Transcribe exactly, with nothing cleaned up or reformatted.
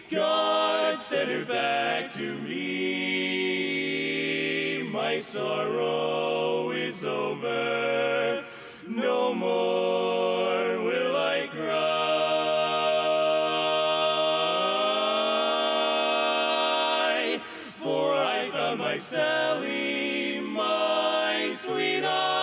God sent her back to me. My sorrow is over, no more will I cry, for I found my Sally, my sweetheart.